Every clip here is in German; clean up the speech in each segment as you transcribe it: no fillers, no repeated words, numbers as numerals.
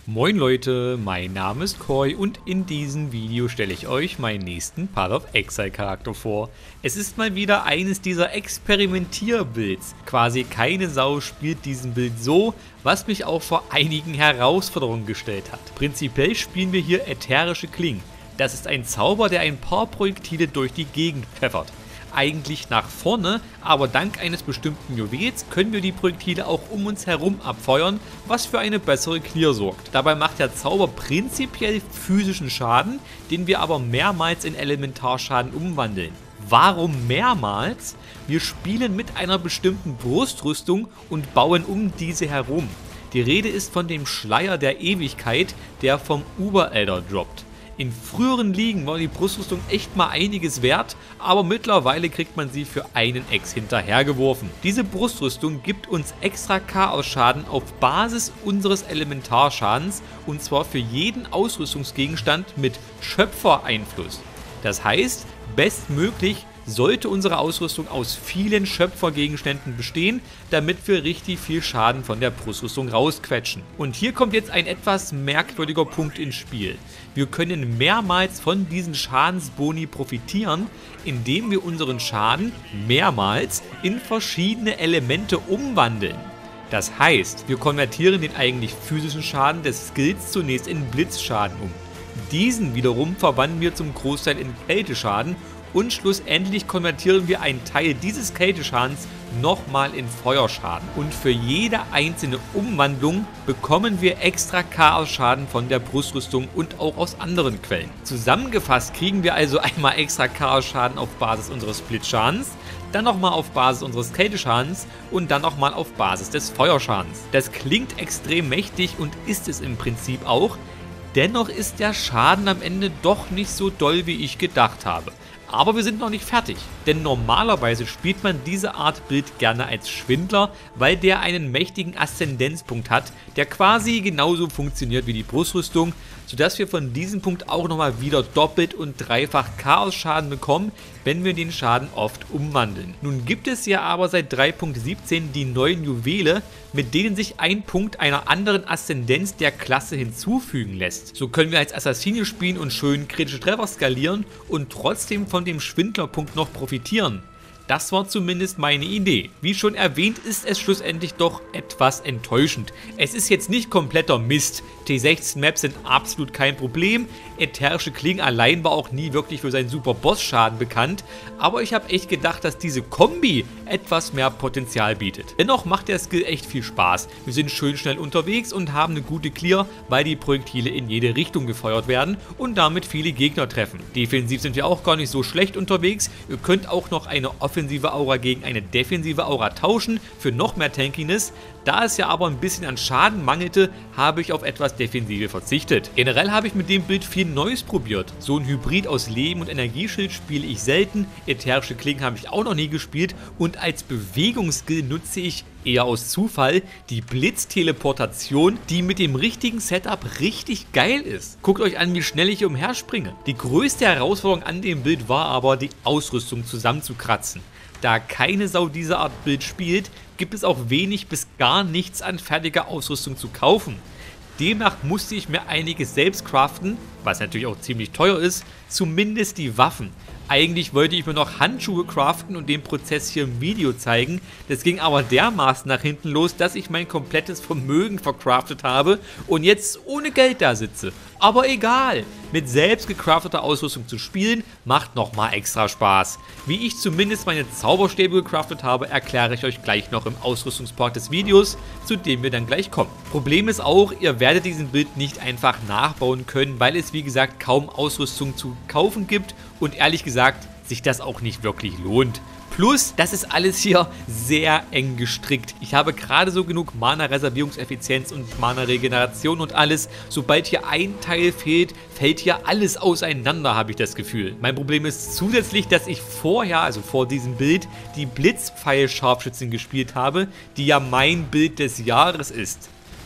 Moin Leute, mein Name ist Koi und in diesem Video stelle ich euch meinen nächsten Path of Exile Charakter vor. Es ist mal wieder eines dieser Experimentierbuilds. Quasi keine Sau spielt diesen Build so, was mich auch vor einigen Herausforderungen gestellt hat. Prinzipiell spielen wir hier ätherische Klingen. Das ist ein Zauber, der ein paar Projektile durch die Gegend pfeffert. Eigentlich nach vorne, aber dank eines bestimmten Juwels können wir die Projektile auch um uns herum abfeuern, was für eine bessere Clear sorgt. Dabei macht der Zauber prinzipiell physischen Schaden, den wir aber mehrmals in Elementarschaden umwandeln. Warum mehrmals? Wir spielen mit einer bestimmten Brustrüstung und bauen um diese herum. Die Rede ist von dem Schleier der Ewigkeit, der vom Uber-Elder droppt. In früheren Ligen war die Brustrüstung echt mal einiges wert, aber mittlerweile kriegt man sie für einen Ex hinterhergeworfen. Diese Brustrüstung gibt uns extra Chaos-Schaden auf Basis unseres Elementarschadens und zwar für jeden Ausrüstungsgegenstand mit Schöpfereinfluss. Das heißt, bestmöglich sollte unsere Ausrüstung aus vielen Schöpfergegenständen bestehen, damit wir richtig viel Schaden von der Brustrüstung rausquetschen. Und hier kommt jetzt ein etwas merkwürdiger Punkt ins Spiel. Wir können mehrmals von diesen Schadensboni profitieren, indem wir unseren Schaden mehrmals in verschiedene Elemente umwandeln. Das heißt, wir konvertieren den eigentlich physischen Schaden des Skills zunächst in Blitzschaden um. Diesen wiederum verwandeln wir zum Großteil in Kälteschaden und schlussendlich konvertieren wir einen Teil dieses Kälteschadens nochmal in Feuerschaden. Und für jede einzelne Umwandlung bekommen wir extra Chaos-Schaden von der Brustrüstung und auch aus anderen Quellen. Zusammengefasst kriegen wir also einmal extra Chaos-Schaden auf Basis unseres Blitzschadens, dann nochmal auf Basis unseres Kälteschadens und dann nochmal auf Basis des Feuerschadens. Das klingt extrem mächtig und ist es im Prinzip auch. Dennoch ist der Schaden am Ende doch nicht so doll, wie ich gedacht habe. Aber wir sind noch nicht fertig, denn normalerweise spielt man diese Art Bild gerne als Schwindler, weil der einen mächtigen Aszendenzpunkt hat, der quasi genauso funktioniert wie die Brustrüstung, sodass wir von diesem Punkt auch nochmal wieder doppelt und dreifach Chaos-Schaden bekommen, wenn wir den Schaden oft umwandeln. Nun gibt es ja aber seit 3.17 die neuen Juwele, mit denen sich ein Punkt einer anderen Aszendenz der Klasse hinzufügen lässt. So können wir als Assassine spielen und schön kritische Treffer skalieren und trotzdem von dem Schwindlerpunkt noch profitieren. Das war zumindest meine Idee. Wie schon erwähnt, ist es schlussendlich doch etwas enttäuschend. Es ist jetzt nicht kompletter Mist. T16 Maps sind absolut kein Problem. Ätherische Klingen allein war auch nie wirklich für seinen super Boss-Schaden bekannt. Aber ich habe echt gedacht, dass diese Kombi etwas mehr Potenzial bietet. Dennoch macht der Skill echt viel Spaß. Wir sind schön schnell unterwegs und haben eine gute Clear, weil die Projektile in jede Richtung gefeuert werden und damit viele Gegner treffen. Defensiv sind wir auch gar nicht so schlecht unterwegs. Ihr könnt auch noch eine offensive Aura gegen eine defensive Aura tauschen für noch mehr Tankiness. Da es ja aber ein bisschen an Schaden mangelte, habe ich auf etwas Defensive verzichtet. Generell habe ich mit dem Bild viel Neues probiert. So ein Hybrid aus Leben und Energieschild spiele ich selten, ätherische Klingen habe ich auch noch nie gespielt und als Bewegungsskill nutze ich eher aus Zufall die Blitzteleportation, die mit dem richtigen Setup richtig geil ist. Guckt euch an, wie schnell ich hier umherspringe. Die größte Herausforderung an dem Bild war aber, die Ausrüstung zusammenzukratzen. Da keine Sau diese Art Bild spielt, gibt es auch wenig bis gar nichts an fertiger Ausrüstung zu kaufen. Demnach musste ich mir einiges selbst craften, was natürlich auch ziemlich teuer ist, zumindest die Waffen. Eigentlich wollte ich mir noch Handschuhe craften und den Prozess hier im Video zeigen. Das ging aber dermaßen nach hinten los, dass ich mein komplettes Vermögen verkraftet habe und jetzt ohne Geld da sitze. Aber egal, mit selbst gecrafteter Ausrüstung zu spielen, macht nochmal extra Spaß. Wie ich zumindest meine Zauberstäbe gecraftet habe, erkläre ich euch gleich noch im Ausrüstungspart des Videos, zu dem wir dann gleich kommen. Problem ist auch, ihr werdet diesen Bild nicht einfach nachbauen können, weil es wie gesagt kaum Ausrüstung zu kaufen gibt und ehrlich gesagt sich das auch nicht wirklich lohnt. Plus, das ist alles hier sehr eng gestrickt. Ich habe gerade so genug Mana-Reservierungseffizienz und Mana-Regeneration und alles. Sobald hier ein Teil fehlt, fällt hier alles auseinander, habe ich das Gefühl. Mein Problem ist zusätzlich, dass ich vorher, also vor diesem Bild, die Blitzpfeil-Scharfschützin gespielt habe, die ja mein Bild des Jahres ist.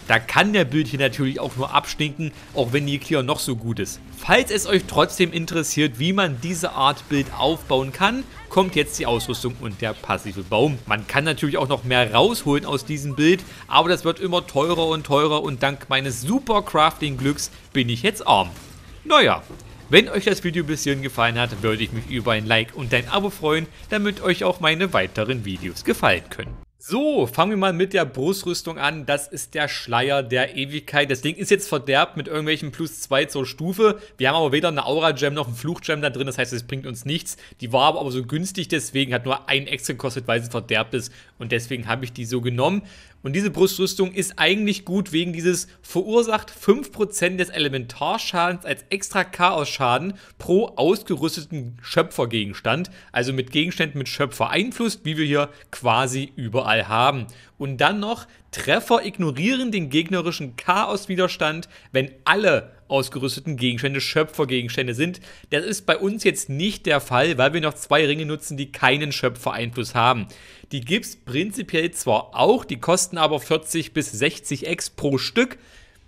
Da kann der Bild hier natürlich auch nur abstinken, auch wenn die Clear noch so gut ist. Falls es euch trotzdem interessiert, wie man diese Art Bild aufbauen kann, kommt jetzt die Ausrüstung und der passive Baum. Man kann natürlich auch noch mehr rausholen aus diesem Bild, aber das wird immer teurer und dank meines super Crafting-Glücks bin ich jetzt arm. Naja, wenn euch das Video bis hierhin gefallen hat, würde ich mich über ein Like und ein Abo freuen, damit euch auch meine weiteren Videos gefallen können. So, fangen wir mal mit der Brustrüstung an. Das ist der Schleier der Ewigkeit. Das Ding ist jetzt verderbt mit irgendwelchen +2 zur Stufe. Wir haben aber weder eine Aura-Gem noch einen Fluch-Gem da drin. Das heißt, es bringt uns nichts. Die war aber so günstig deswegen, hat nur ein extra gekostet, weil sie verderbt ist. Und deswegen habe ich die so genommen. Und diese Brustrüstung ist eigentlich gut wegen dieses verursacht 5% des Elementarschadens als extra Chaos-Schaden pro ausgerüsteten Schöpfergegenstand. Also mit Gegenständen mit Schöpfereinfluss, wie wir hier quasi überall haben. Und dann noch, Treffer ignorieren den gegnerischen Chaos-Widerstand, wenn alle ausgerüsteten Gegenstände Schöpfergegenstände sind. Das ist bei uns jetzt nicht der Fall, weil wir noch 2 Ringe nutzen, die keinen Schöpfereinfluss haben. Die gibt es prinzipiell zwar auch, die kosten aber 40 bis 60 X pro Stück.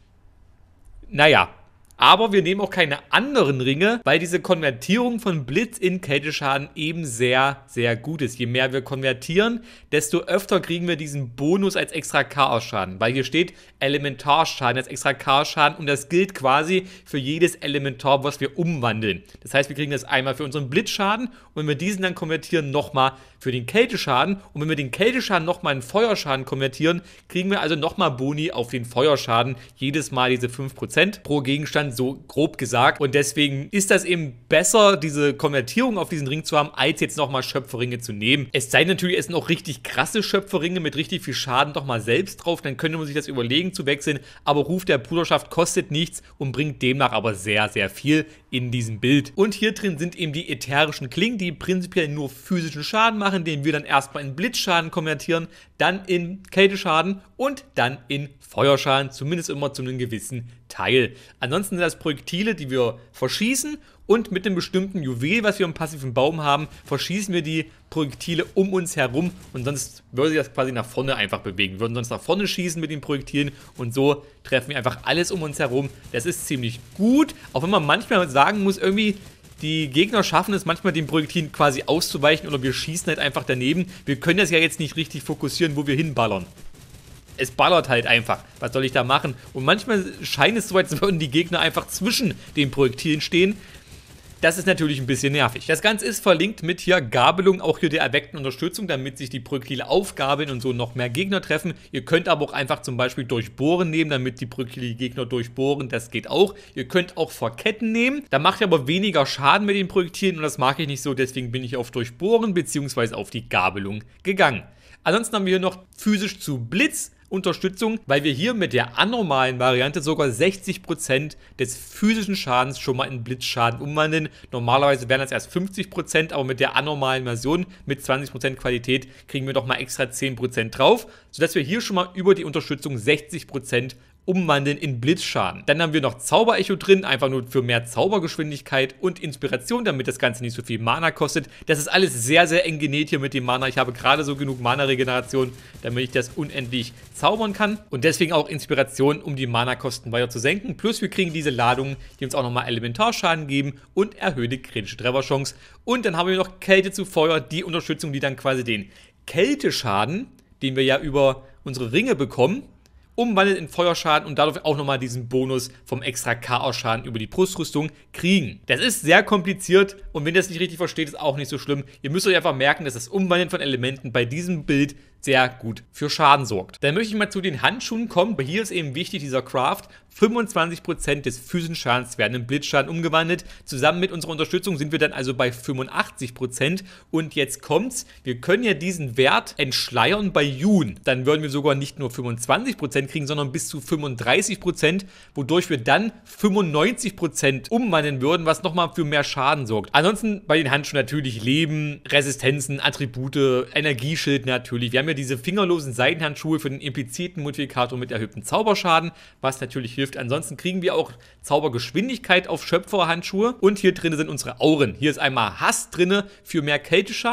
Naja. Aber wir nehmen auch keine anderen Ringe, weil diese Konvertierung von Blitz in Kälteschaden eben sehr, sehr gut ist. Je mehr wir konvertieren, desto öfter kriegen wir diesen Bonus als extra Chaos-Schaden. Weil hier steht Elementarschaden als extra Chaos-Schaden und das gilt quasi für jedes Elementar, was wir umwandeln. Das heißt, wir kriegen das einmal für unseren Blitzschaden und wenn wir diesen dann konvertieren, nochmal für den Kälteschaden. Und wenn wir den Kälteschaden nochmal in Feuerschaden konvertieren, kriegen wir also nochmal Boni auf den Feuerschaden. Jedes Mal diese 5% pro Gegenstand, so grob gesagt. Und deswegen ist das eben besser, diese Konvertierung auf diesen Ring zu haben, als jetzt nochmal Schöpferringe zu nehmen. Es sei natürlich, es sind auch richtig krasse Schöpferringe mit richtig viel Schaden doch mal selbst drauf. Dann könnte man sich das überlegen zu wechseln. Aber Ruf der Bruderschaft kostet nichts und bringt demnach aber sehr, sehr viel in diesem Bild. Und hier drin sind eben die ätherischen Klingen, die prinzipiell nur physischen Schaden machen, den wir dann erstmal in Blitzschaden konvertieren, dann in Kälteschaden und dann in Feuerschaden, zumindest immer zu einem gewissen Teil. Ansonsten sind das Projektile, die wir verschießen und mit einem bestimmten Juwel, was wir im passiven Baum haben, verschießen wir die Projektile um uns herum und sonst würde sich das quasi nach vorne einfach bewegen. Wir würden sonst nach vorne schießen mit den Projektilen und so treffen wir einfach alles um uns herum. Das ist ziemlich gut, auch wenn man manchmal sagen muss, irgendwie die Gegner schaffen es manchmal, den Projektilen quasi auszuweichen oder wir schießen halt einfach daneben. Wir können das ja jetzt nicht richtig fokussieren, wo wir hinballern. Es ballert halt einfach. Was soll ich da machen? Und manchmal scheint es so, als würden die Gegner einfach zwischen den Projektilen stehen. Das ist natürlich ein bisschen nervig. Das Ganze ist verlinkt mit hier Gabelung, auch hier der erweckten Unterstützung, damit sich die Projektile aufgabeln und so noch mehr Gegner treffen. Ihr könnt aber auch einfach zum Beispiel Durchbohren nehmen, damit die Projektile die Gegner durchbohren. Das geht auch. Ihr könnt auch Verketten nehmen. Da macht ihr aber weniger Schaden mit den Projektilen und das mag ich nicht so. Deswegen bin ich auf Durchbohren bzw. auf die Gabelung gegangen. Ansonsten haben wir hier noch physisch zu Blitz Unterstützung, weil wir hier mit der anormalen Variante sogar 60% des physischen Schadens schon mal in Blitzschaden umwandeln. Normalerweise wären das erst 50%, aber mit der anormalen Version mit 20% Qualität kriegen wir nochmal extra 10% drauf, sodass wir hier schon mal über die Unterstützung 60% umwandeln in Blitzschaden. Dann haben wir noch Zauberecho drin, einfach nur für mehr Zaubergeschwindigkeit und Inspiration, damit das Ganze nicht so viel Mana kostet. Das ist alles sehr, sehr eng genäht hier mit dem Mana. Ich habe gerade so genug Mana-Regeneration, damit ich das unendlich zaubern kann. Und deswegen auch Inspiration, um die Mana-Kosten weiter zu senken. Plus wir kriegen diese Ladungen, die uns auch nochmal Elementarschaden geben und erhöhte kritische Trefferchance. Und dann haben wir noch Kälte zu Feuer, die Unterstützung, die dann quasi den Kälteschaden, den wir ja über unsere Ringe bekommen, umwandelt in Feuerschaden und dadurch auch nochmal diesen Bonus vom extra Chaos-Schaden über die Brustrüstung kriegen. Das ist sehr kompliziert und wenn ihr das nicht richtig versteht, ist auch nicht so schlimm. Ihr müsst euch einfach merken, dass das Umwandeln von Elementen bei diesem Bild sehr gut für Schaden sorgt. Dann möchte ich mal zu den Handschuhen kommen. Hier ist eben wichtig, dieser Craft. 25% des physischen Schadens werden in Blitzschaden umgewandelt. Zusammen mit unserer Unterstützung sind wir dann also bei 85%. Und jetzt kommt's, wir können ja diesen Wert entschleiern bei Jun. Dann würden wir sogar nicht nur 25% kriegen, sondern bis zu 35%, wodurch wir dann 95% umwandeln würden, was nochmal für mehr Schaden sorgt. Ansonsten bei den Handschuhen natürlich Leben, Resistenzen, Attribute, Energieschild natürlich. Wir haben ja diese fingerlosen Seidenhandschuhe für den impliziten Modifikator mit erhöhtem Zauberschaden, was natürlich hilft. Ansonsten kriegen wir auch Zaubergeschwindigkeit auf Schöpferhandschuhe und hier drin sind unsere Auren. Hier ist einmal Hass drin für mehr Kälteschaden,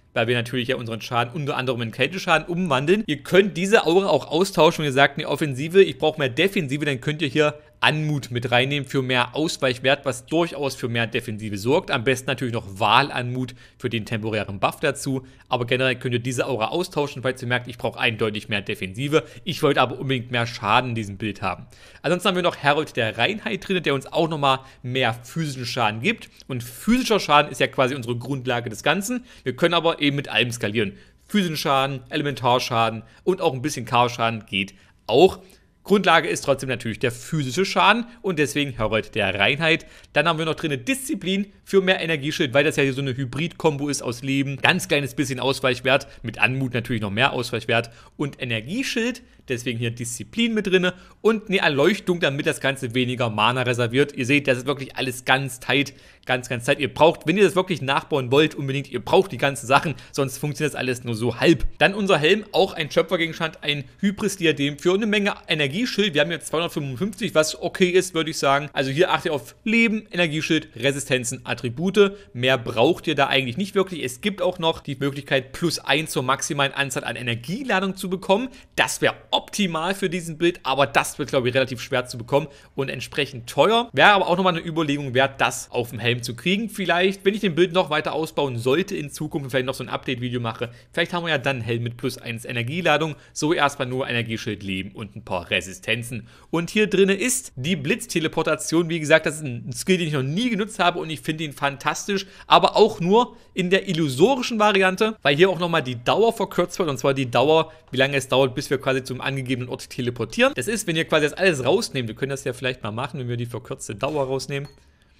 weil wir natürlich ja unseren Schaden unter anderem in Kälteschaden umwandeln. Ihr könnt diese Aura auch austauschen, wenn ihr sagt, eine Offensive, ich brauche mehr Defensive, dann könnt ihr hier Anmut mit reinnehmen für mehr Ausweichwert, was durchaus für mehr Defensive sorgt. Am besten natürlich noch Wahlanmut für den temporären Buff dazu. Aber generell könnt ihr diese Aura austauschen, falls ihr merkt, ich brauche eindeutig mehr Defensive. Ich wollte aber unbedingt mehr Schaden in diesem Bild haben. Ansonsten haben wir noch Herold der Reinheit drin, der uns auch nochmal mehr physischen Schaden gibt. Und physischer Schaden ist ja quasi unsere Grundlage des Ganzen. Wir können aber eben mit allem skalieren. Physischen Schaden, Elementarschaden und auch ein bisschen Chaos-Schaden geht auch. Grundlage ist trotzdem natürlich der physische Schaden und deswegen Herold der Reinheit. Dann haben wir noch drin Disziplin für mehr Energieschild, weil das ja hier so eine Hybrid-Kombo ist aus Leben. Ganz kleines bisschen Ausweichwert, mit Anmut natürlich noch mehr Ausweichwert und Energieschild. Deswegen hier Disziplin mit drin und eine Erleuchtung, damit das Ganze weniger Mana reserviert. Ihr seht, das ist wirklich alles ganz tight, ganz tight. Ihr braucht, wenn ihr das wirklich nachbauen wollt, unbedingt, ihr braucht die ganzen Sachen, sonst funktioniert das alles nur so halb. Dann unser Helm, auch ein Schöpfergegenstand, ein Hybris-Diadem für eine Menge Energieschild. Wir haben jetzt 255, was okay ist, würde ich sagen. Also hier achtet ihr auf Leben, Energieschild, Resistenzen, Attribute. Mehr braucht ihr da eigentlich nicht wirklich. Es gibt auch noch die Möglichkeit, +1 zur maximalen Anzahl an Energieladung zu bekommen. Das wäre optimal für diesen Bild, aber das wird, glaube ich, relativ schwer zu bekommen und entsprechend teuer. Wäre aber auch nochmal eine Überlegung wert, das auf dem Helm zu kriegen. Vielleicht, wenn ich den Bild noch weiter ausbauen sollte in Zukunft und vielleicht noch so ein Update-Video mache, vielleicht haben wir ja dann einen Helm mit +1 Energieladung. So erstmal nur Energieschild, Leben und ein paar Resistenzen. Und hier drin ist die Blitzteleportation. Wie gesagt, das ist ein Skill, den ich noch nie genutzt habe und ich finde ihn fantastisch, aber auch nur in der illusorischen Variante, weil hier auch nochmal die Dauer verkürzt wird, und zwar die Dauer, wie lange es dauert, bis wir quasi zum angegebenen Ort teleportieren. Das ist, wenn ihr quasi das alles rausnehmt, wir können das ja vielleicht mal machen, wenn wir die verkürzte Dauer rausnehmen.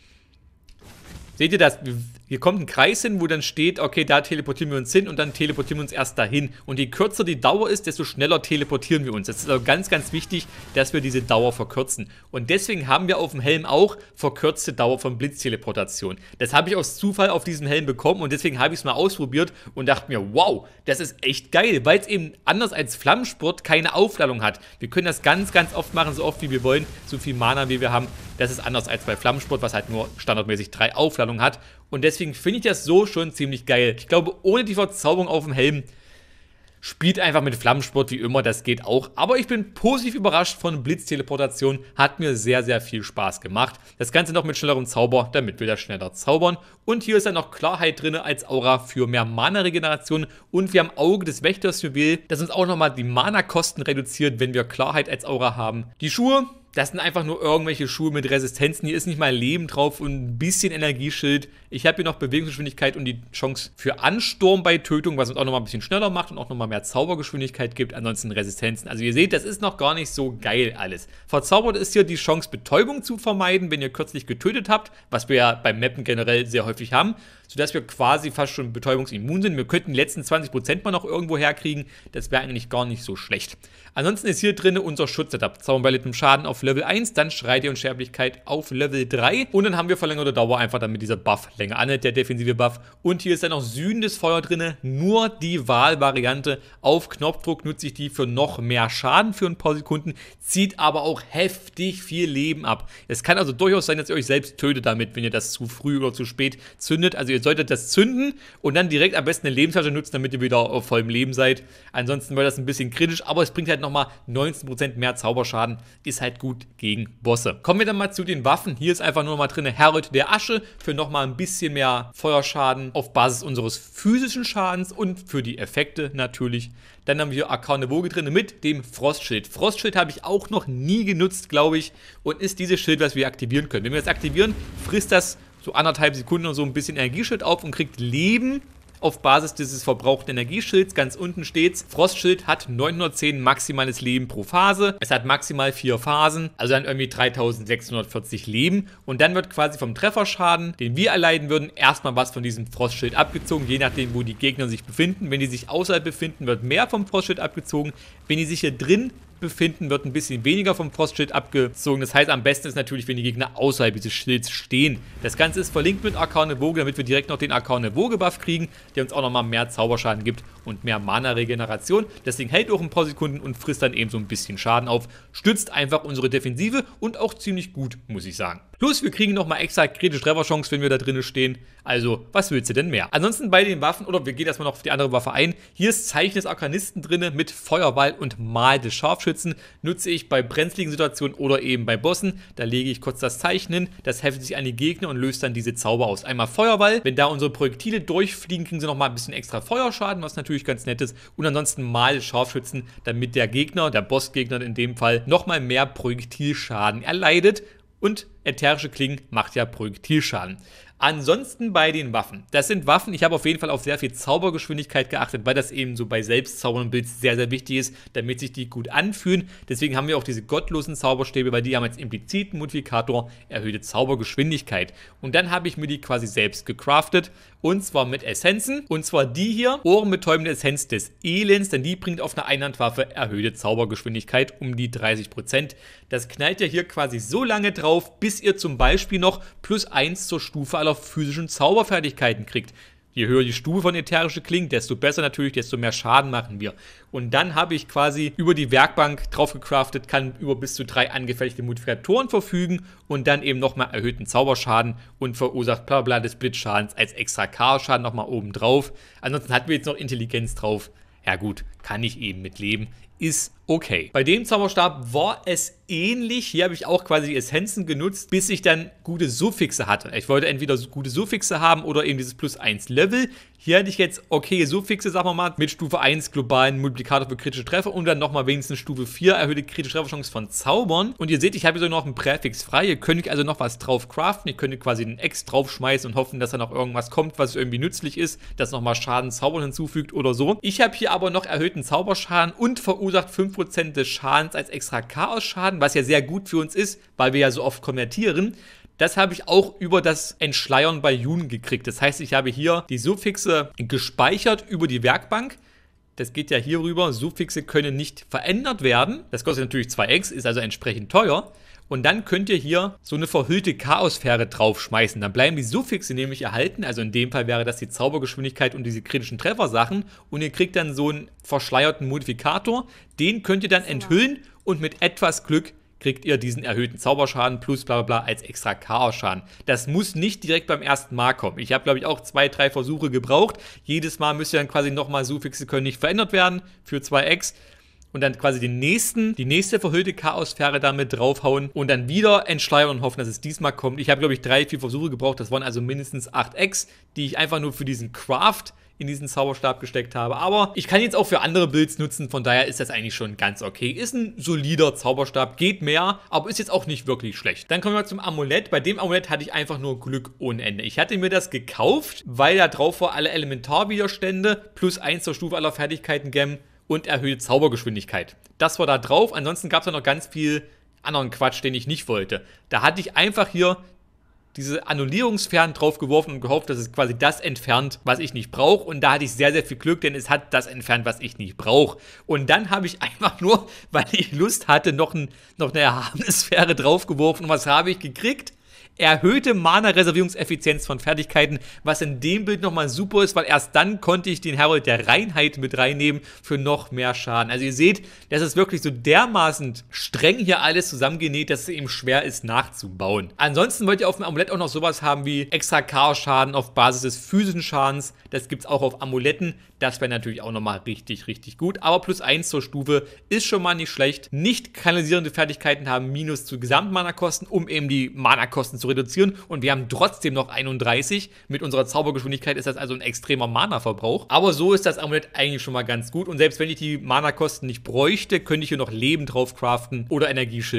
Seht ihr das? Hier kommt ein Kreis hin, wo dann steht, okay, da teleportieren wir uns hin und dann teleportieren wir uns erst dahin. Und je kürzer die Dauer ist, desto schneller teleportieren wir uns. Das ist also ganz wichtig, dass wir diese Dauer verkürzen. Und deswegen haben wir auf dem Helm auch verkürzte Dauer von Blitzteleportation. Das habe ich aus Zufall auf diesem Helm bekommen und deswegen habe ich es mal ausprobiert und dachte mir, wow, das ist echt geil, weil es eben anders als Flammensport keine Aufladung hat. Wir können das ganz oft machen, so oft wie wir wollen, so viel Mana wie wir haben. Das ist anders als bei Flammensport, was halt nur standardmäßig 3 Aufladungen hat. Und deswegen finde ich das so schon ziemlich geil. Ich glaube, ohne die Verzauberung auf dem Helm spielt einfach mit Flammensport wie immer, das geht auch. Aber ich bin positiv überrascht von Blitzteleportation, hat mir sehr viel Spaß gemacht. Das Ganze noch mit schnellerem Zauber, damit wir das schneller zaubern. Und hier ist dann noch Klarheit drin als Aura für mehr Mana-Regeneration. Und wir haben Auge des Wächters-Juwel, das uns auch nochmal die Mana-Kosten reduziert, wenn wir Klarheit als Aura haben. Die Schuhe, das sind einfach nur irgendwelche Schuhe mit Resistenzen. Hier ist nicht mal Leben drauf und ein bisschen Energieschild. Ich habe hier noch Bewegungsgeschwindigkeit und die Chance für Ansturm bei Tötung, was uns auch nochmal ein bisschen schneller macht und auch nochmal mehr Zaubergeschwindigkeit gibt. Ansonsten Resistenzen. Also ihr seht, das ist noch gar nicht so geil alles. Verzaubert ist hier die Chance, Betäubung zu vermeiden, wenn ihr kürzlich getötet habt, was wir ja beim Mappen generell sehr häufig haben, sodass wir quasi fast schon betäubungsimmun sind. Wir könnten die letzten 20% mal noch irgendwo herkriegen. Das wäre eigentlich gar nicht so schlecht. Ansonsten ist hier drin unser Schutzsetup. Zauberball mit dem Schaden auf Level 1, dann Schrei der Unsterblichkeit auf Level 3 und dann haben wir verlängerte Dauer, einfach damit dieser Buff länger anhält, der defensive Buff. Und hier ist dann noch sühnendes Feuer drin, nur die Wahlvariante. Auf Knopfdruck nutze ich die für noch mehr Schaden für ein paar Sekunden, zieht aber auch heftig viel Leben ab. Es kann also durchaus sein, dass ihr euch selbst tötet damit, wenn ihr das zu früh oder zu spät zündet. Also ihr solltet das zünden und dann direkt am besten eine Lebensflasche nutzen, damit ihr wieder auf vollem Leben seid. Ansonsten wird das ein bisschen kritisch, aber es bringt halt nochmal 19% mehr Zauberschaden, ist halt gut gegen Bosse. Kommen wir dann mal zu den Waffen. Hier ist einfach nur noch mal drin Herold der Asche für nochmal ein bisschen mehr Feuerschaden auf Basis unseres physischen Schadens und für die Effekte natürlich. Dann haben wir hier Arkane Woge drin mit dem Frostschild. Frostschild habe ich auch noch nie genutzt, glaube ich, und ist dieses Schild, was wir aktivieren können. Wenn wir das aktivieren, frisst das so 1,5 Sekunden und so ein bisschen Energieschild auf und kriegt Leben auf Basis dieses verbrauchten Energieschilds. Ganz unten steht's, Frostschild hat 910 maximales Leben pro Phase. Es hat maximal 4 Phasen, also dann irgendwie 3640 Leben. Und dann wird quasi vom Trefferschaden, den wir erleiden würden, erstmal was von diesem Frostschild abgezogen, je nachdem, wo die Gegner sich befinden. Wenn die sich außerhalb befinden, wird mehr vom Frostschild abgezogen. Wenn die sich hier drin befinden, wird ein bisschen weniger vom Frostschild abgezogen. Das heißt, am besten ist natürlich, wenn die Gegner außerhalb dieses Schilds stehen. Das Ganze ist verlinkt mit Arkane Woge, damit wir direkt noch den Arkane Woge Buff kriegen, der uns auch nochmal mehr Zauberschaden gibt und mehr Mana-Regeneration. Das Ding hält auch ein paar Sekunden und frisst dann eben so ein bisschen Schaden auf. Stützt einfach unsere Defensive und auch ziemlich gut, muss ich sagen. Plus, wir kriegen nochmal extra kritische Trefferchance, wenn wir da drinnen stehen. Also, was willst du denn mehr? Ansonsten bei den Waffen, oder wir gehen erstmal noch auf die andere Waffe ein. Hier ist Zeichen des Arkanisten drin mit Feuerball und Mal des Scharfschützen. Nutze ich bei brenzligen Situationen oder eben bei Bossen. Da lege ich kurz das Zeichen hin, das heftet sich an die Gegner und löst dann diese Zauber aus. Einmal Feuerball, wenn da unsere Projektile durchfliegen, kriegen sie nochmal ein bisschen extra Feuerschaden, was natürlich ganz nett ist. Und ansonsten Mal des Scharfschützen, damit der Gegner, der Bossgegner in dem Fall, nochmal mehr Projektilschaden erleidet. Und ätherische Klingen macht ja Projektilschaden. Ansonsten bei den Waffen. Das sind Waffen, ich habe auf jeden Fall auf sehr viel Zaubergeschwindigkeit geachtet, weil das eben so bei Selbstzaubern und Builds sehr, sehr wichtig ist, damit sich die gut anfühlen. Deswegen haben wir auch diese gottlosen Zauberstäbe, weil die haben als impliziten Modifikator erhöhte Zaubergeschwindigkeit. Und dann habe ich mir die quasi selbst gecraftet. Und zwar mit Essenzen. Und zwar die hier, ohrenbetäubende Essenz des Elends, denn die bringt auf eine Einhandwaffe erhöhte Zaubergeschwindigkeit um die 30%. Das knallt ja hier quasi so lange drauf, bis ihr zum Beispiel noch +1 zur Stufe aller physischen Zauberfertigkeiten kriegt. Je höher die Stufe von ätherische Klingen, desto besser natürlich, desto mehr Schaden machen wir. Und dann habe ich quasi über die Werkbank drauf gecraftet, kann über bis zu 3 angefertigte Modifikatoren verfügen und dann eben nochmal erhöhten Zauberschaden und verursacht blablabla des Blitzschadens als extra Chaos-Schaden nochmal oben drauf. Ansonsten hatten wir jetzt noch Intelligenz drauf. Ja gut, kann ich eben mitleben. Ist okay. Bei dem Zauberstab war es ähnlich. Hier habe ich auch quasi die Essenzen genutzt, bis ich dann gute Suffixe hatte. Ich wollte entweder gute Suffixe haben oder eben dieses +1 Level. Hier hatte ich jetzt okay Suffixe, sagen wir mal, mit Stufe 1 globalen Multiplikator für kritische Treffer und dann nochmal wenigstens Stufe 4 erhöhte kritische Trefferchance von Zaubern. Und ihr seht, ich habe hier so noch ein Präfix frei. Hier könnte ich also noch was drauf craften. Ich könnte quasi einen X draufschmeißen und hoffen, dass da noch irgendwas kommt, was irgendwie nützlich ist, das nochmal Schaden Zaubern hinzufügt oder so. Ich habe hier aber noch erhöhten Zauberschaden und verursacht 5% des Schadens als extra Chaos-Schaden, was ja sehr gut für uns ist, weil wir ja so oft konvertieren. Das habe ich auch über das Entschleiern bei Jun gekriegt. Das heißt, ich habe hier die Suffixe gespeichert über die Werkbank. Das geht ja hier rüber. Suffixe können nicht verändert werden. Das kostet natürlich 2x, ist also entsprechend teuer. Und dann könnt ihr hier so eine verhüllte Chaosphäre draufschmeißen. Dann bleiben die Suffixe nämlich erhalten. Also in dem Fall wäre das die Zaubergeschwindigkeit und diese kritischen Treffersachen. Und ihr kriegt dann so einen verschleierten Modifikator. Den könnt ihr dann enthüllen und mit etwas Glück kriegt ihr diesen erhöhten Zauberschaden plus bla bla bla als extra Chaos-Schaden. Das muss nicht direkt beim ersten Mal kommen. Ich habe, glaube ich, auch 2, 3 Versuche gebraucht. Jedes Mal müsst ihr dann quasi nochmal Suffixe können nicht verändert werden für 2x. Und dann quasi die nächste verhüllte Chaosphäre damit draufhauen und dann wieder entschleiern und hoffen, dass es diesmal kommt. Ich habe, glaube ich, 3, 4 Versuche gebraucht. Das waren also mindestens 8x, die ich einfach nur für diesen Craft in diesen Zauberstab gesteckt habe. Aber ich kann jetzt auch für andere Builds nutzen, von daher ist das eigentlich schon ganz okay. Ist ein solider Zauberstab, geht mehr, aber ist jetzt auch nicht wirklich schlecht. Dann kommen wir zum Amulett. Bei dem Amulett hatte ich einfach nur Glück ohne Ende. Ich hatte mir das gekauft, weil da drauf war alle Elementarwiderstände, +1 zur Stufe aller Fertigkeiten Gem und erhöhte Zaubergeschwindigkeit. Das war da drauf. Ansonsten gab es ja noch ganz viel anderen Quatsch, den ich nicht wollte. Da hatte ich einfach hier diese Annullierungssphären drauf geworfen und gehofft, dass es quasi das entfernt, was ich nicht brauche. Und da hatte ich sehr, sehr viel Glück, denn es hat das entfernt, was ich nicht brauche. Und dann habe ich einfach nur, weil ich Lust hatte, noch eine erhabene Sphäre drauf geworfen. Und was habe ich gekriegt? Erhöhte Mana-Reservierungseffizienz von Fertigkeiten, was in dem Bild nochmal super ist, weil erst dann konnte ich den Herold der Reinheit mit reinnehmen für noch mehr Schaden. Also ihr seht, das ist wirklich so dermaßen streng hier alles zusammengenäht, dass es eben schwer ist nachzubauen. Ansonsten wollt ihr auf dem Amulett auch noch sowas haben wie extra Chaos-Schaden auf Basis des physischen Schadens. Das gibt es auch auf Amuletten. Das wäre natürlich auch nochmal richtig, richtig gut. Aber +1 zur Stufe ist schon mal nicht schlecht. Nicht kanalisierende Fertigkeiten haben Minus zu Gesamtmana-Kosten, um eben die Mana-Kosten zu reduzieren. Und wir haben trotzdem noch 31. Mit unserer Zaubergeschwindigkeit ist das also ein extremer Mana-Verbrauch. Aber so ist das Amulett eigentlich schon mal ganz gut. Und selbst wenn ich die Mana-Kosten nicht bräuchte, könnte ich hier noch Leben drauf craften oder Energieschild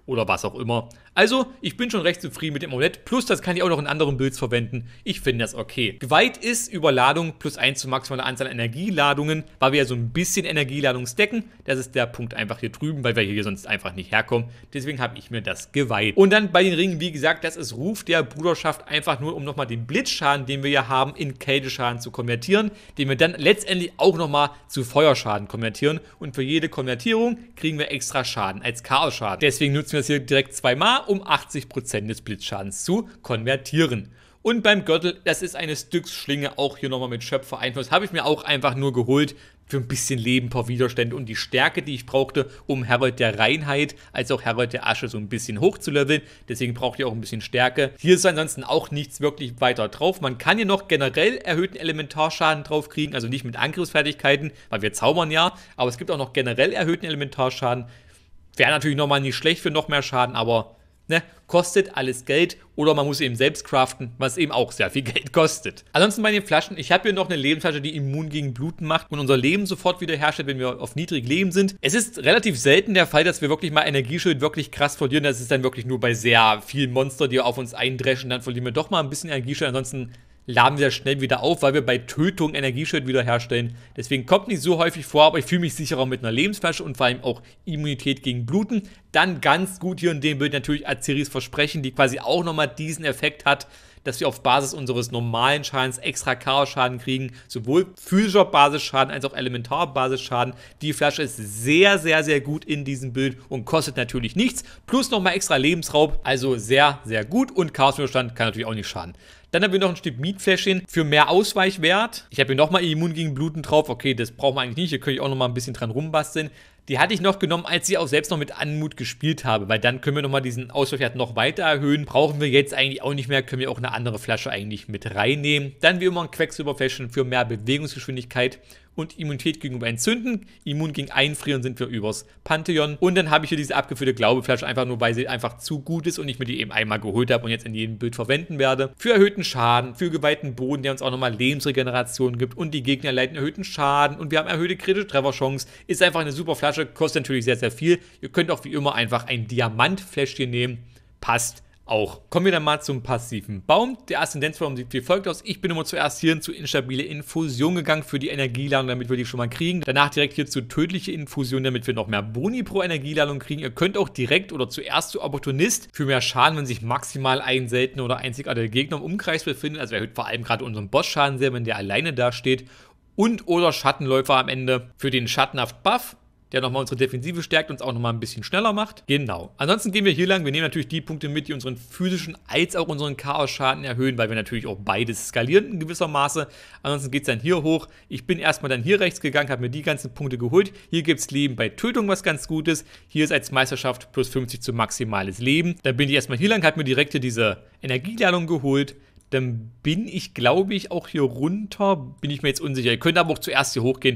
oder was auch immer. Also, ich bin schon recht zufrieden mit dem Amulett, plus das kann ich auch noch in anderen Builds verwenden. Ich finde das okay. Geweiht ist Überladung plus 1 zur maximalen Anzahl Energieladungen, weil wir ja so ein bisschen Energieladung stacken. Das ist der Punkt einfach hier drüben, weil wir hier sonst einfach nicht herkommen. Deswegen habe ich mir das geweiht. Und dann bei den Ringen, wie gesagt, das ist Ruf der Bruderschaft, einfach nur, um nochmal den Blitzschaden, den wir ja haben, in Kälteschaden zu konvertieren, den wir dann letztendlich auch nochmal zu Feuerschaden konvertieren. Und für jede Konvertierung kriegen wir extra Schaden als Chaos-Schaden. Deswegen nutzen wir das hier direkt zweimal, um 80% des Blitzschadens zu konvertieren. Und beim Gürtel, das ist eine Styx-Schlinge, auch hier nochmal mit Schöpfer-Einfluss, habe ich mir auch einfach nur geholt für ein bisschen Leben, ein paar Widerstände und die Stärke, die ich brauchte, um Herald der Reinheit als auch Herald der Asche so ein bisschen hoch zu leveln. Deswegen braucht ihr auch ein bisschen Stärke. Hier ist ansonsten auch nichts wirklich weiter drauf. Man kann hier noch generell erhöhten Elementarschaden drauf kriegen, also nicht mit Angriffsfertigkeiten, weil wir zaubern ja, aber es gibt auch noch generell erhöhten Elementarschaden. Wäre natürlich nochmal nicht schlecht für noch mehr Schaden, aber ne, kostet alles Geld oder man muss eben selbst craften, was eben auch sehr viel Geld kostet. Ansonsten bei den Flaschen, ich habe hier noch eine Lebensflasche, die immun gegen Bluten macht und unser Leben sofort wiederherstellt, wenn wir auf niedrig Leben sind. Es ist relativ selten der Fall, dass wir wirklich mal Energieschild wirklich krass verlieren. Das ist dann wirklich nur bei sehr vielen Monstern, die auf uns eindreschen, dann verlieren wir doch mal ein bisschen Energieschild. Ansonsten laden wir schnell wieder auf, weil wir bei Tötung Energieschild wiederherstellen. Deswegen kommt nicht so häufig vor, aber ich fühle mich sicherer mit einer Lebensflasche und vor allem auch Immunität gegen Bluten. Dann ganz gut hier in dem Bild natürlich Azeris Versprechen, die quasi auch nochmal diesen Effekt hat, dass wir auf Basis unseres normalen Schadens extra Chaos-Schaden kriegen, sowohl physischer Basisschaden als auch Elementar-Basisschaden. Die Flasche ist sehr, sehr, sehr gut in diesem Bild und kostet natürlich nichts, plus nochmal extra Lebensraub, also sehr, sehr gut und Chaoswiderstand kann natürlich auch nicht schaden. Dann haben wir noch ein Stück Mietfläschchen für mehr Ausweichwert. Ich habe hier nochmal immun gegen Bluten drauf. Okay, das brauchen wir eigentlich nicht. Hier könnte ich auch nochmal ein bisschen dran rumbasteln. Die hatte ich noch genommen, als ich auch selbst noch mit Anmut gespielt habe, weil dann können wir nochmal diesen Ausweichwert noch weiter erhöhen. Brauchen wir jetzt eigentlich auch nicht mehr, können wir auch eine andere Flasche eigentlich mit reinnehmen. Dann wie immer ein Quecksilberfläschchen für mehr Bewegungsgeschwindigkeit und Immunität gegenüber Entzünden. Immun gegen Einfrieren sind wir übers Pantheon. Und dann habe ich hier diese abgefüllte Glaubeflasche, einfach nur, weil sie einfach zu gut ist und ich mir die eben einmal geholt habe und jetzt in jedem Bild verwenden werde. Für erhöhten Schaden, für geweihten Boden, der uns auch nochmal Lebensregeneration gibt und die Gegner leiden erhöhten Schaden und wir haben erhöhte kritische Trefferchance. Ist einfach eine super Flasche, kostet natürlich sehr, sehr viel. Ihr könnt auch wie immer einfach ein Diamantfläschchen nehmen, passt auch. Kommen wir dann mal zum passiven Baum. Der Aszendenzbaum sieht wie folgt aus. Ich bin immer zuerst hier zu instabile Infusion gegangen für die Energieladung, damit wir die schon mal kriegen. Danach direkt hier zu tödliche Infusion, damit wir noch mehr Boni pro Energieladung kriegen. Ihr könnt auch direkt oder zuerst zu Opportunist für mehr Schaden, wenn sich maximal ein seltener oder einzigartiger Gegner im Umkreis befindet. Also erhöht vor allem gerade unseren Boss-Schaden sehr, wenn der alleine da steht. Und oder Schattenläufer am Ende für den Schattenhaft Buff, der nochmal unsere Defensive stärkt und uns auch nochmal ein bisschen schneller macht. Genau. Ansonsten gehen wir hier lang. Wir nehmen natürlich die Punkte mit, die unseren physischen als auch unseren Chaos-Schaden erhöhen, weil wir natürlich auch beides skalieren in gewisser Maße. Ansonsten geht es dann hier hoch. Ich bin erstmal dann hier rechts gegangen, habe mir die ganzen Punkte geholt. Hier gibt es Leben bei Tötung, was ganz gut ist. Hier ist als Meisterschaft plus 50 zu maximales Leben. Dann bin ich erstmal hier lang, habe mir direkt hier diese Energieladung geholt. Dann bin ich, glaube ich, auch hier runter. Bin ich mir jetzt unsicher. Ihr könnt aber auch zuerst hier hochgehen.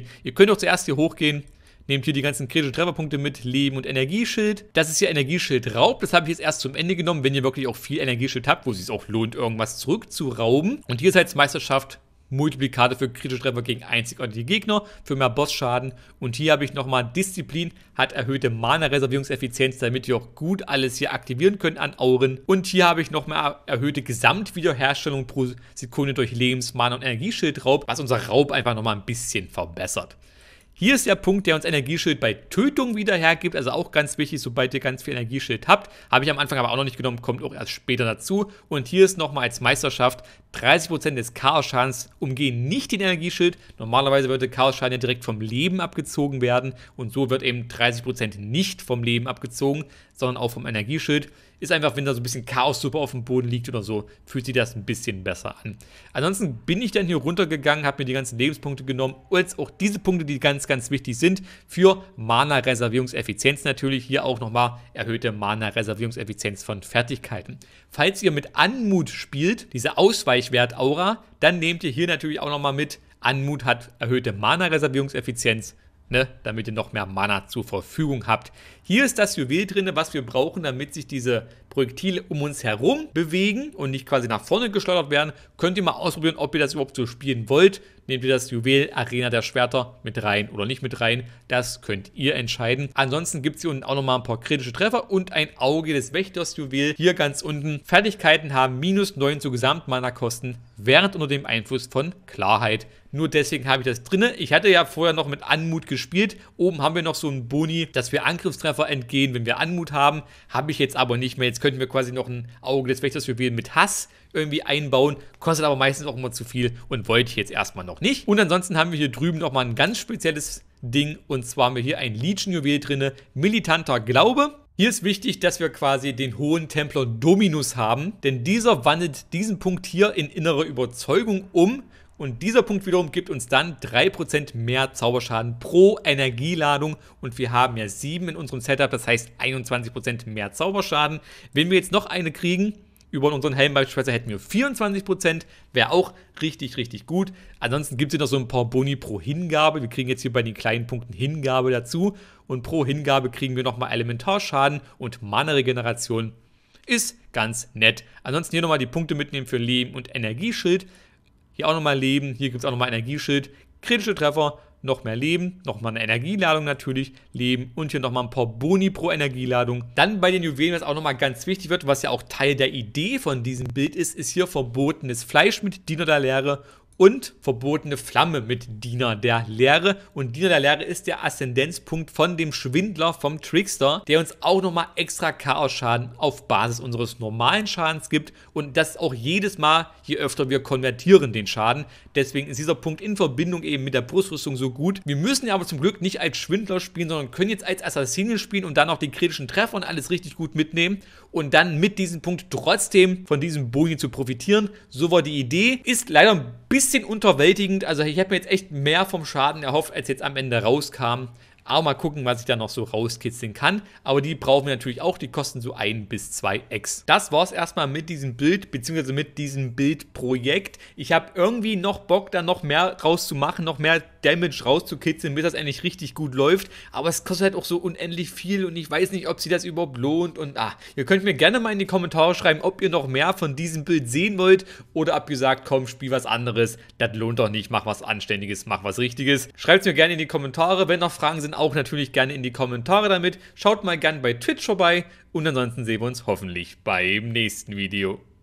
Nehmt hier die ganzen kritischen Trefferpunkte mit, Leben und Energieschild. Das ist hier Energieschild-Raub. Das habe ich jetzt erst zum Ende genommen, wenn ihr wirklich auch viel Energieschild habt, wo es sich auch lohnt, irgendwas zurückzurauben. Und hier ist als Meisterschaft Multiplikate für kritische Treffer gegen einzigartige Gegner, für mehr Bossschaden. Und hier habe ich nochmal Disziplin, hat erhöhte Mana-Reservierungseffizienz, damit ihr auch gut alles hier aktivieren könnt an Auren. Und hier habe ich nochmal erhöhte Gesamtwiederherstellung pro Sekunde durch Lebens-, Mana- und Energieschildraub, was unser Raub einfach nochmal ein bisschen verbessert. Hier ist der Punkt, der uns Energieschild bei Tötung wieder hergibt, also auch ganz wichtig, sobald ihr ganz viel Energieschild habt. Habe ich am Anfang aber auch noch nicht genommen, kommt auch erst später dazu. Und hier ist nochmal als Meisterschaft 30% des Chaos-Schadens umgehen nicht den Energieschild. Normalerweise würde Chaos-Schaden ja direkt vom Leben abgezogen werden und so wird eben 30% nicht vom Leben abgezogen, sondern auch vom Energieschild. Ist einfach, wenn da so ein bisschen Chaos-Suppe auf dem Boden liegt oder so, fühlt sich das ein bisschen besser an. Ansonsten bin ich dann hier runtergegangen, habe mir die ganzen Lebenspunkte genommen und jetzt auch diese Punkte, die ganz, ganz wichtig sind für Mana-Reservierungseffizienz natürlich. Hier auch nochmal erhöhte Mana-Reservierungseffizienz von Fertigkeiten. Falls ihr mit Anmut spielt, diese Ausweichwert-Aura, dann nehmt ihr hier natürlich auch nochmal mit, Anmut hat erhöhte Mana-Reservierungseffizienz, ne, damit ihr noch mehr Mana zur Verfügung habt. Hier ist das Juwel drin, was wir brauchen, damit sich diese Projektile um uns herum bewegen und nicht quasi nach vorne geschleudert werden, könnt ihr mal ausprobieren, ob ihr das überhaupt so spielen wollt. Nehmt ihr das Juwel Arena der Schwerter mit rein oder nicht mit rein? Das könnt ihr entscheiden. Ansonsten gibt es hier unten auch nochmal ein paar kritische Treffer und ein Auge des Wächters Juwel. Hier ganz unten. Fertigkeiten haben -9 zu Gesamtmana-Kosten, während unter dem Einfluss von Klarheit. Nur deswegen habe ich das drin. Ich hatte ja vorher noch mit Anmut gespielt. Oben haben wir noch so einen Boni, dass wir Angriffstreffer entgehen, wenn wir Anmut haben. Habe ich jetzt aber nicht mehr. Jetzt könnten wir quasi noch ein Auge des Wächters Juwel mit Hass irgendwie einbauen. Kostet aber meistens auch immer zu viel und wollte ich jetzt erstmal noch nicht. Und ansonsten haben wir hier drüben nochmal ein ganz spezielles Ding. Und zwar haben wir hier ein Legion-Juwel drin. Militanter Glaube. Hier ist wichtig, dass wir quasi den hohen Templer Dominus haben. Denn dieser wandelt diesen Punkt hier in innere Überzeugung um. Und dieser Punkt wiederum gibt uns dann 3% mehr Zauberschaden pro Energieladung. Und wir haben ja 7 in unserem Setup, das heißt 21% mehr Zauberschaden. Wenn wir jetzt noch eine kriegen, über unseren Helm beispielsweise hätten wir 24%, wäre auch richtig, richtig gut. Ansonsten gibt es hier noch so ein paar Boni pro Hingabe. Wir kriegen jetzt hier bei den kleinen Punkten Hingabe dazu. Und pro Hingabe kriegen wir nochmal Elementarschaden und Mana-Regeneration. Ist ganz nett. Ansonsten hier nochmal die Punkte mitnehmen für Leben und Energieschild. Hier auch nochmal Leben, hier gibt es auch nochmal Energieschild, kritische Treffer, noch mehr Leben, nochmal eine Energieladung natürlich, Leben und hier nochmal ein paar Boni pro Energieladung. Dann bei den Juwelen, was auch nochmal ganz wichtig wird, was ja auch Teil der Idee von diesem Bild ist, ist hier verbotenes Fleisch mit Diener der Leere und verbotene Flamme mit Diener der Leere. Und Diener der Leere ist der Aszendenzpunkt von dem Schwindler, vom Trickster, der uns auch nochmal extra Chaos-Schaden auf Basis unseres normalen Schadens gibt. Und das auch jedes Mal, je öfter wir konvertieren den Schaden. Deswegen ist dieser Punkt in Verbindung eben mit der Brustrüstung so gut. Wir müssen ja aber zum Glück nicht als Schwindler spielen, sondern können jetzt als Assassine spielen und dann auch den kritischen Treffer und alles richtig gut mitnehmen. Und dann mit diesem Punkt trotzdem von diesem Boni zu profitieren. So war die Idee. Ist leider ein bisschen unterwältigend. Also ich habe mir jetzt echt mehr vom Schaden erhofft, als jetzt am Ende rauskam. Aber mal gucken, was ich da noch so rauskitzeln kann. Aber die brauchen wir natürlich auch. Die kosten so 1 bis 2 X. Das war es erstmal mit diesem Bild, beziehungsweise mit diesem Bildprojekt. Ich habe irgendwie noch Bock, da noch mehr rauszumachen, noch mehr Damage rauszukitzeln, bis das eigentlich richtig gut läuft. Aber es kostet halt auch so unendlich viel und ich weiß nicht, ob sich das überhaupt lohnt. Und ihr könnt mir gerne mal in die Kommentare schreiben, ob ihr noch mehr von diesem Bild sehen wollt oder ob ihr sagt, komm, spiel was anderes. Das lohnt doch nicht, mach was Anständiges, mach was Richtiges. Schreibt es mir gerne in die Kommentare. Wenn noch Fragen sind, auch natürlich gerne in die Kommentare damit. Schaut mal gerne bei Twitch vorbei und ansonsten sehen wir uns hoffentlich beim nächsten Video.